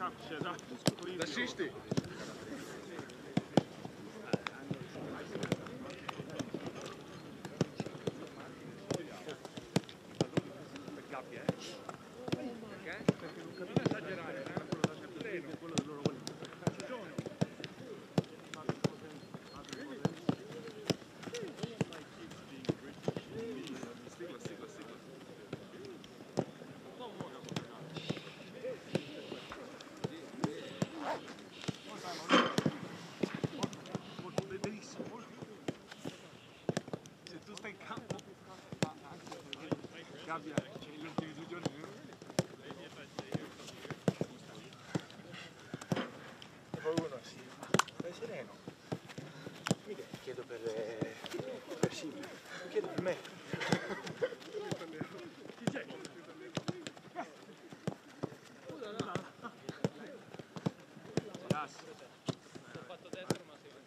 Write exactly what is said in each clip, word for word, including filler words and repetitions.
Assisti. Gabbia, eh? Perché? Perché non capisco esagerare, eh? Quello del loro volume. Sigla, sigla, sigla. Benissimo, molto. Se tu stai in campo, anche Gabbia, c'è gli ultimi due giorni. E poi uno sì, stai sereno. Mica ti chiedo per, eh, per Silvio, ti chiedo per me. Chi c'è? Ho fatto destro ma sei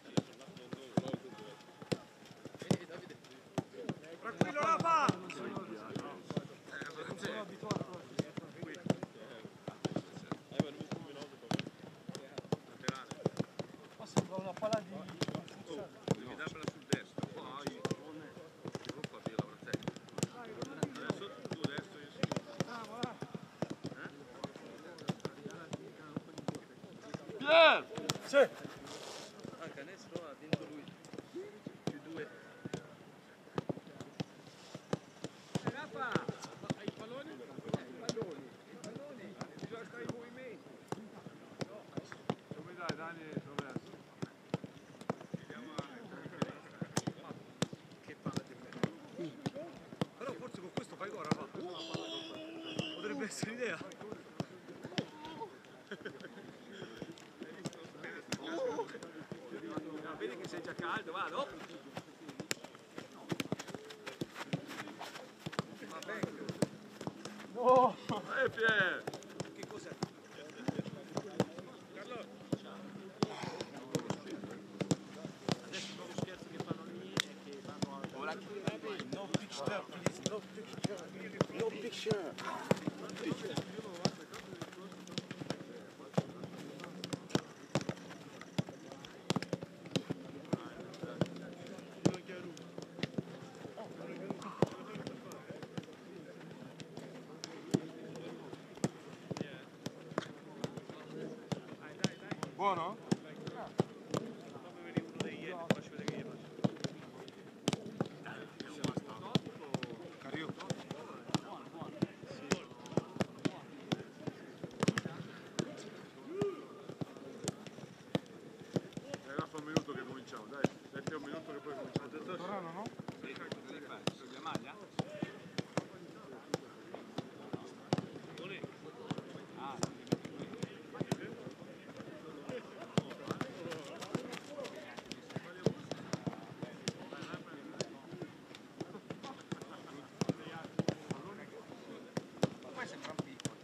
Davide. Tranquillo Rafa! Sono abituato. Ma sembra una palla di... Devi darmela sul destro, poi devo farti la braccetta. Adesso tu destro e io sinistra. Pier! Sì! Ah, canestro ha vinto lui. Più due. Rafa! Ma i palloni? I palloni, i palloni, bisogna stare in movimento. Come dai Dani, dove adesso? Che palla di me. Però forse con questo fai gol, Rafa. Potrebbe essere l'idea. Vedi che sei già caldo, vado. Ma vengo. No! Eh Pier! Che cos'è? Carlo! Adesso il nuovo scherzo che fanno lì è che vanno a... No picture, please, no picture, no picture. Buono? Come vedi uno dei ieri, ti faccio vedere che io faccio. Cario. Buono, buono. Ragazzi, un minuto che cominciamo, dai, dai te un minuto che poi cominciamo. Torano, no? Sì, cosa devi fare? Togli la maglia? Ah, poi sembra un piccolo.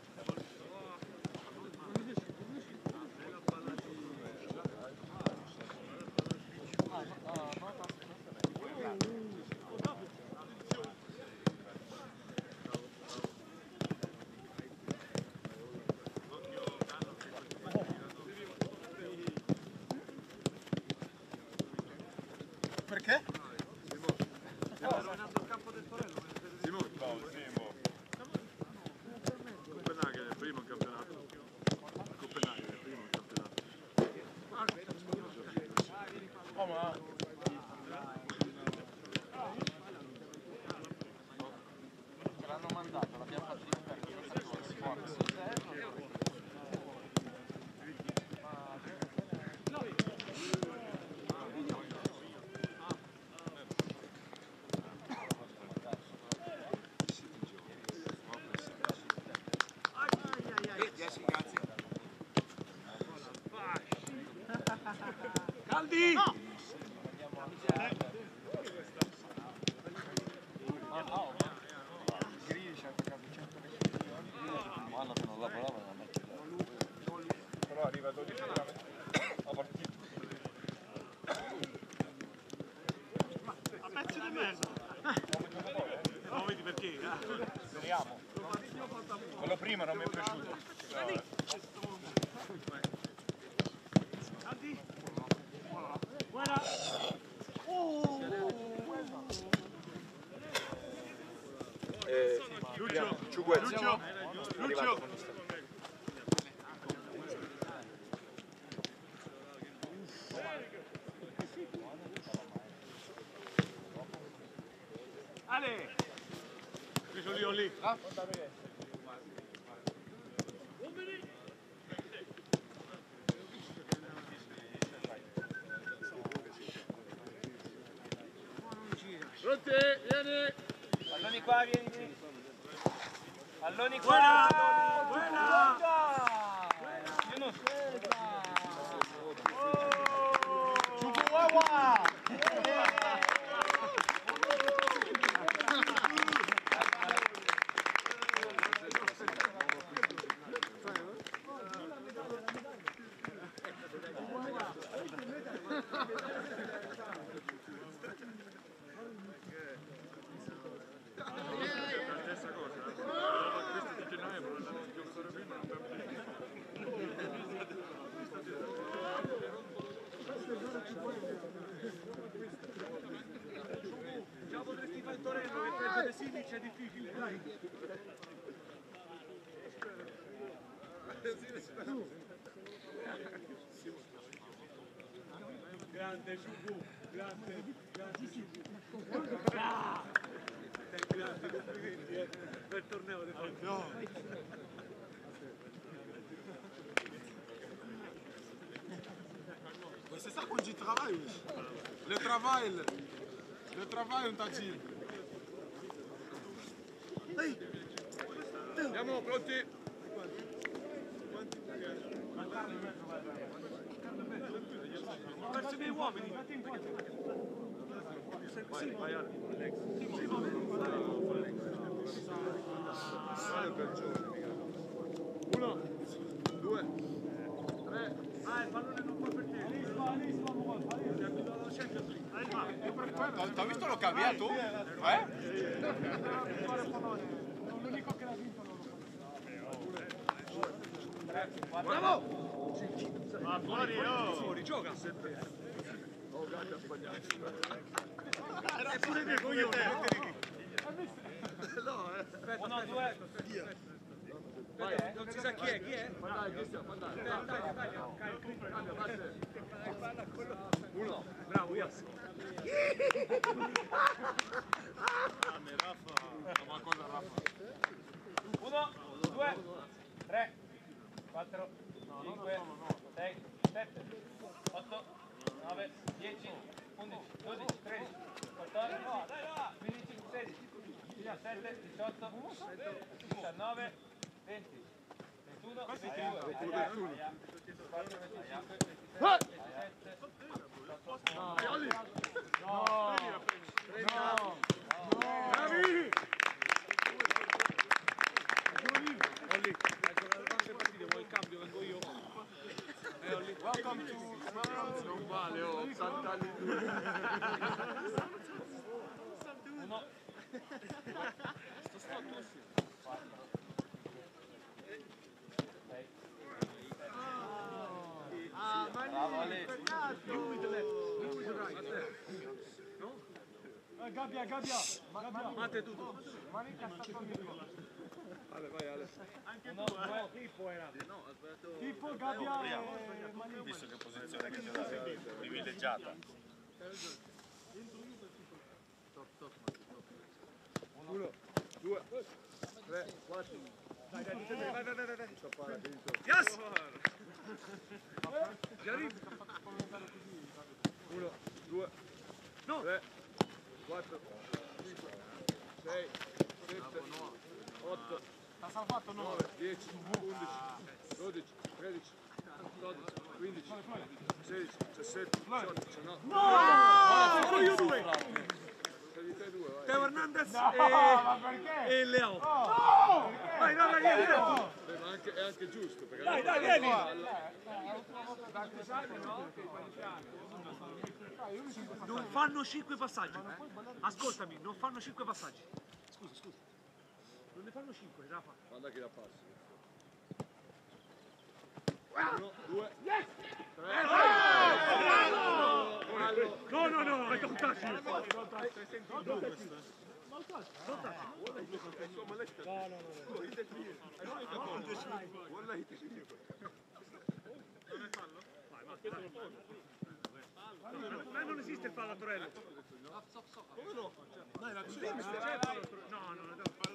Perché? Ho rovinato il campo del Torello. Simone, Copenaghen è il primo in campionato. Copenaghen è il primo in campionato. Oh ma... Ce l'hanno mandato, l'abbiamo fatto di forza. Caldi! No! Però arriva a dodici la partita. A pezzi di merda! Non vedi perché? Speriamo. Quello prima non mi è piaciuto. No, con questa. Ale! Preso lì o lì. Pronti, vieni! Palloni qua, vieni, vieni. Palloni qua. Buona! Buona! Yunus. Stessa cosa, questi di gennaio volevano giocare prima, non per Già potresti fare il Torello che prendere Silic è difficile, dai! Grande Sciubu, grande, grande Sciubu. Grande, complimenti eh, per il torneo di no. C'est ça qu'on dit travail, oui. Le travail, le, le travail, on t'a dit. Andiamo, pronti? Verso dei uomini, fatti in quattro. Vai, vai Alex. Uno, due, tre. Ah, il pallone non può per te. Alisma, Alisma, T'ha visto l'ho cambiato? Eh? l'unico che l'ha vinto loro. Bravo! Ma fuori, oh! Fuori, gioca. Oh, Gatti ha sbagliato. E pure te, coglione. No, eh. Aspetta, uno, due. Aspetta, non si sa chi è, chi è? Ma dai, Cristian, ma dai. Taglia, taglia. Cambia, basta. Uno. Bravo, yes. Grande, Raffa. Ma cosa, Raffa? Uno, due, tre, quattro, cinque, sei, sette, otto, nove, dieci, undici, dodici, tredici, quattordici, quindici, sedici, diciassette, diciotto, diciannove, venti, ventuno, ventidue, ventitré, ventiquattro, venticinque, ventisei, ventisette, ventotto, No! no, Bravi! Olli, hai giocato tante partite, vuoi il cambio, vengo io. Eh, Olli. Welcome to Spurs. Non vale, oh, ottanta anni. uno, bravo Ale. Gabbia, gabbia. Gabbia. Mate tu. Vabbè, vai Ale. Uno, due, Pippo era. Pippo, gabbia e Manini. Visto che posizione che c'è privilegiata. Uno, due, tre, quattro. Dai, dai, vai, vai, vai, vai. Stoppare, dentro. Yes! Giarri. Uno, due, No. tre, quattro, cinque, sei, sette, otto, nove, dieci, undici, dodici, tredici, quattordici, quindici, sedici, diciassette, diciotto, diciannove. No! Sono io due. Sei di te due, vai. Teo Hernandez No, e... ma perché? e Leao. No! Vai, vai, vai, vieni. No! Beh, ma anche, è anche giusto, perché Dai, dai, vieni. Non fanno cinque passaggi. Ascoltami, non fanno cinque passaggi. Scusa, scusa. Non ne fanno cinque, Rafa. guarda che la passi. Uno, due, tre, No, no, no, è un touch. Ma non esiste il fallo a Torello. Come no? Dai, la Sì, ma c'è il fallo a Torello. No, no, no.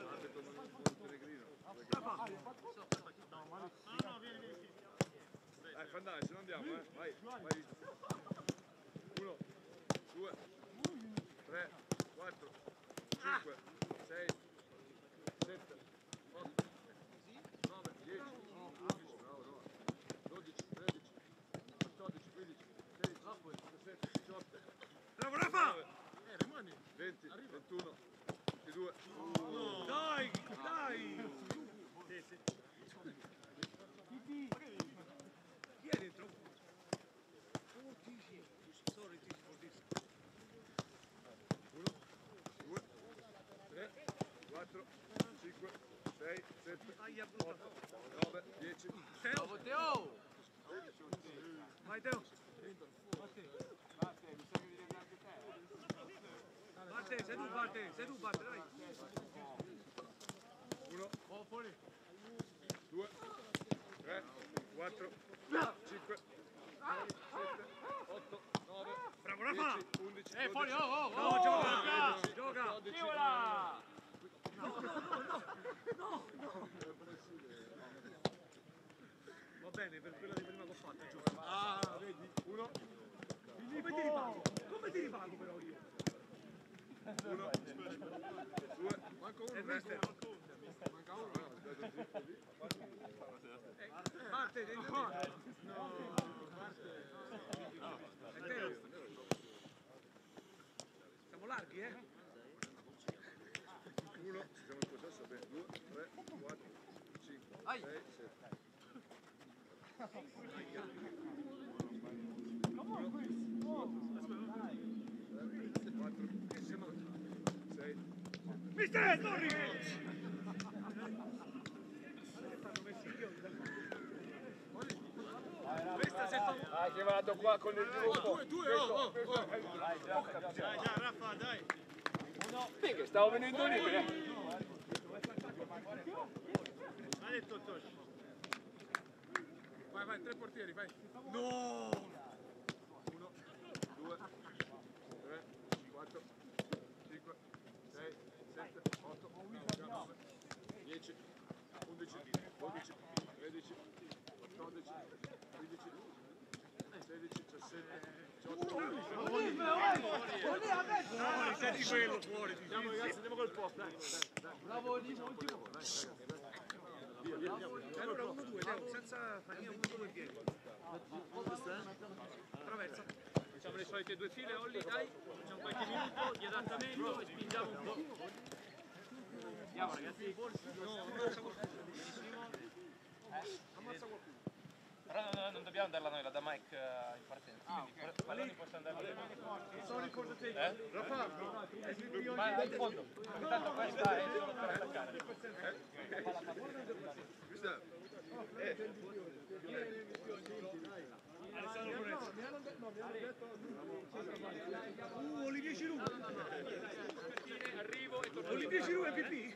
Dai, fa andare, se no andiamo, eh. Vai, vai. Uno, due, tre, quattro, cinque, sei, sette, otto, nove, dieci, undici, bravo, no. dodici, tredici, quattordici, quindici, sedici, diciassette, diciotto, Bravo Rafa! Eh, rimani. venti, ventuno, ventidue. Dai, dai! Sì, sì. Chi è dentro? Oh, Tisi. Sorry, Tisi, for this. uno, due, tre, quattro, cinque, sei, sette, Aia, brutta. otto, nove, dieci. Teo! Teo! Vai Teo! Batte, sei tu, batte, sei tu, batte, dai! uno, due, tre, quattro, cinque, sei, sette, otto, nove, Bravo Rafa! dieci, undici, Eh, fuori, dodici, oh, oh! No, gioca! tredici, Gioca! quattordici, No, no, no, no, no! Va bene, per quella di prima che ho fatto, giusto? Ah, vedi? uno, Come ti ripago? Come ti ripago però io? uno, due, manco uno, E mister? manca uno, no, aspetta, zitto lì. Eh, parte, dentro no, è Teo. Siamo larghi, eh? uno, ci siamo in possesso, bene, due, tre, quattro, cinque, sei, sette. sei. Mister, torni! Questa si è famosa. Ah, che vado qua con il gruppo. Due, due, oh, oh, oh. Dai, dai, Raffa, dai. Che stavo venendo lì. eh. Ha detto Tosh. Vai, vai, tre portieri, vai. No! uno, due, tre, quattro, cinque, sei, sette, otto, nove, dieci, undici, dodici, tredici, quattordici, quindici, sedici, diciassette, diciotto. No, senti quello fuori. Andiamo ragazzi, andiamo col posto, dai. Bravo, ultimo. Via, via, andiamo. Allora uno due, Teo, senza fare uno due piedi. Traversa. Facciamo le solite due file, Olli, dai, facciamo qualche minuto di adattamento e spingiamo un po'. Andiamo ragazzi. No, ammazza qualcuno. Ammazza qualcuno. Però non, non dobbiamo darla noi, la da Mike uh, in partenza. Quindi per palloni possono andarla noi. Sorry for the take. Eh? Rafa, Ma dai in fondo, intanto questa è solo per attaccare. Questa è... Alessandro Lorenzo. Uh, Olivier Giroud. Arrivo e torno. Olivier Giroud è P P.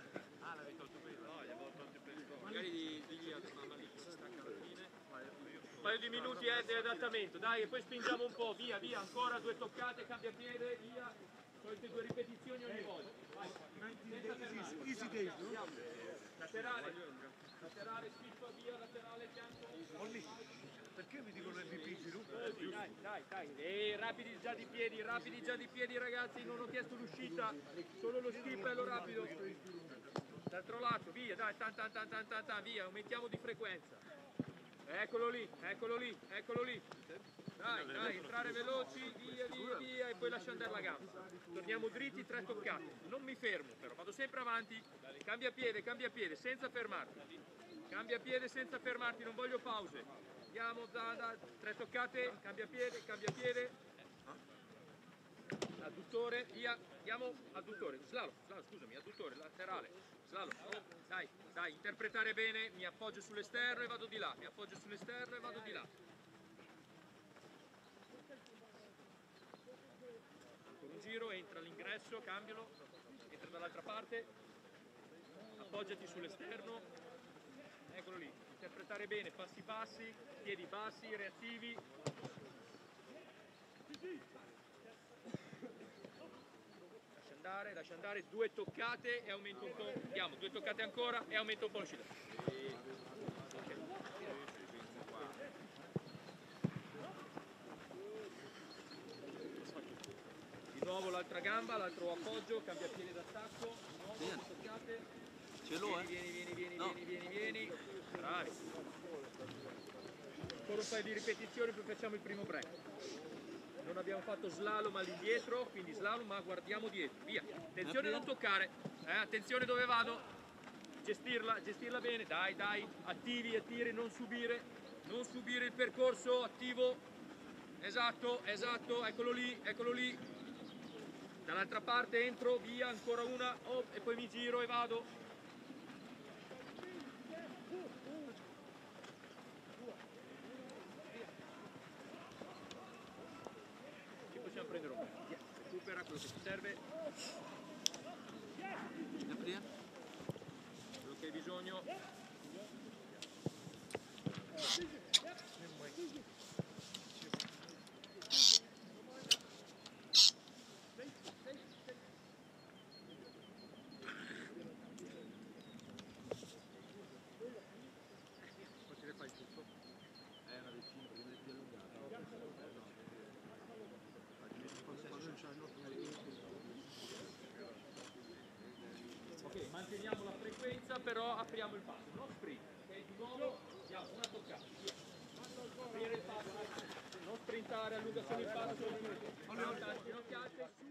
Magari digli a mamma lì che si stacca alla fine. Un paio di minuti eh, di adattamento, dai, e poi spingiamo un po', via, via, ancora due toccate, cambia piede, via. Solite due ripetizioni ogni volta. Vai. Senza fermare. Easy days, no? Laterale, laterale, schifo, via, laterale, fianco. Olli, perché mi dicono M V P Giroud? Dai, dai, dai. E rapidi già di piedi, rapidi già di piedi ragazzi, non ho chiesto l'uscita, solo lo skip e lo rapido. D'altro lato, via, dai, tan tan tan tan tan tan, via, aumentiamo di frequenza. Eccolo lì, eccolo lì, eccolo lì. Dai, dai, entrare veloci, via, via, via, e poi lascia andare la gamba. Torniamo dritti, tre toccate. Non mi fermo però, vado sempre avanti. Cambia piede, cambia piede, senza fermarti. Cambia piede senza fermarti, non voglio pause. Andiamo da, da, tre toccate, cambia piede, cambia piede. Adduttore, via, andiamo, adduttore, slalom, slalom, scusami, adduttore, laterale, slalom, dai, dai, interpretare bene, mi appoggio sull'esterno e vado di là, mi appoggio sull'esterno e vado di là. Ancora un giro, entra all'ingresso, cambialo, entra dall'altra parte, appoggiati sull'esterno, eccolo lì, interpretare bene, passi bassi, piedi bassi, reattivi. Lascia andare, lascia andare, due toccate e aumenta un po', andiamo, due toccate ancora e aumenta un po' l'uscita. Di nuovo l'altra gamba, l'altro appoggio, cambia piede d'attacco, di nuovo, due toccate. Ce l'ho, eh? Vieni, vieni, vieni, No. vieni, vieni, vieni, bravi. Ancora un paio di ripetizioni, poi facciamo il primo break. Non abbiamo fatto slalom all'indietro, quindi slalom, ma guardiamo dietro, via. Attenzione a non toccare, eh, attenzione dove vado. Gestirla, gestirla bene, dai, dai, attivi, attiri, non subire, non subire il percorso, attivo. Esatto, esatto, eccolo lì, eccolo lì. Dall'altra parte entro, via, ancora una, oh, e poi mi giro e vado. Ci possiamo prendere un po'. Recupera quello che ti serve. Quello che hai bisogno. Quanti ne fai tutto? È una decina, perché è più allungata. Ok, manteniamo la frequenza, però apriamo il passo, non sprint. Ok, di nuovo, andiamo, una toccata. Via. Aprire il passo, non sprintare, allunga solo il passo. Ginocchiate, ginocchiate, su.